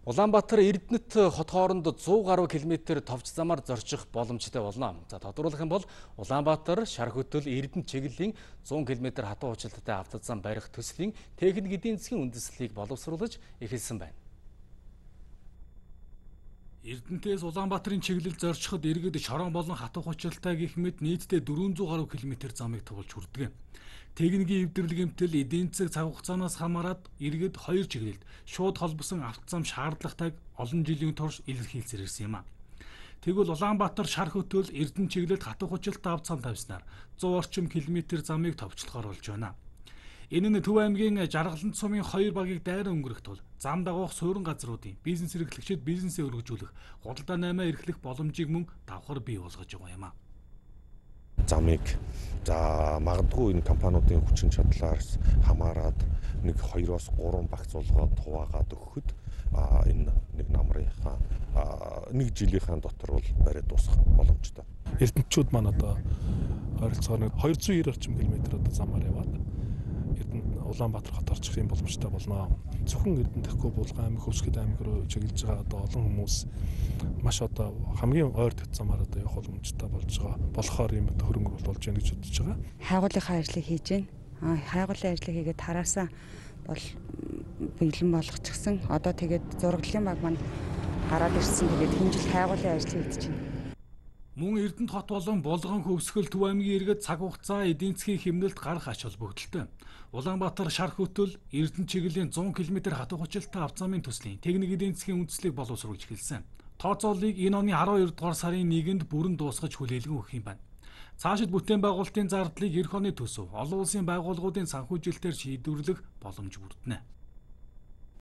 Улаанбаатар Эрдэнэт хот хооронд 100 гаруй километр товч замаар зорчих боломжтой болно. За тодруулах юм бол Улаанбаатар шар хөдөл Эрдэнэт чиглэлийн 100 км хатуу хучилттай автозам барих төслийн техник эдийн засгийн үндэслэлийг боловсруулж эхэлсэн байна. Эрдэнэтээс Улаанбаатарын чиглэл зорчиход иргэд шорон болон хатуу хучилтай гэх мэт нийтдээ 400 гаруй километр замыг туулж хүрдэг. Техникийн эвдэрлэг эмтэл эдийн засаг цаг хугацаанаас хамаарат иргэд хоёр чиглэлд шууд холбосон автозам шаардлагатайг олон жилийн турш илэрхийлсээр ирсэн юм а. Тэгвэл Улаанбаатар шар хөтөл Эрдэнэт чиглэлд хатуу хучилтай автозам тавьснаар 100 орчим километр замыг товчлохоор болж байна. Энэ нь Төв аймгийн Жаргалант сумын 2 багийг дайран өнгөрөх тул зам дагуух суурин газруудын бизнес эрхлэгчид бизнесээ өргөжүүлэх, худалдаа наймаа эрхлэх боломжийг мөн давхар бий болгож байгаа юм а. Замыг магадгүй энэ компаниудын хүчин чадлаас хамаарат нэг 2-оос 3 багц болгоод хуваагаад өгөхөд энэ нэг намрынхаа нэг жилийнхаа дотор бол бариад дуусах боломжтой. Эрдэнэтчүүд маань одоо ойролцоогоор 290 орчим километр одоо замаар яваад Эрдэнэт Улаанбаатар хот орчих юм боломжтой болно. Зөвхөн Эрдэнэт гэхгүй Булган аймаг, Хөвсгөт аймаг руу чиглэж байгаа одоо олон хүмүүс маш одоо хамгийн ойр төвд замаар одоо явах боломжтой болж байгаа. Болохоор юм одоо хөрөнгө болж байна гэж бодож байгаа. Хайгуулынхаа ажлыг хийж байна. Хайгуулын ажлыг хийгээд тараасаа бол бэлэн болгочихсон. Одоо тэгээд зураглалын баг маань гараад ирсэн. Тэгээд хэмжил хайгуулын ажлыг хийж байна. Мөн Эрдэнэт хот болон Булган, Хөвсгөл, Төв аймгийн иргэд цаг хугацаа эдийн засгийн хэмнэлд гарах ач холбогдолтой. Улаанбаатар шар хөтөл Эрдэнэт чиглэлийн 100 км хатуу хучилтай автозамын төслийн техник эдийн засгийн үндэслэлийг боловсруулж эхэлсэн. Тооцооллыг энэ оны 12 дугаар сарын 1-нд бүрэн дуусгаж хүлээлгэн өгөх юм байна. Цаашид бүтээн байгуулалтын зардлыг эх оны төсөв, олон улсын байгууллагуудын санхүүжилтээр шийдвэрлэх боломж бүрдэнэ.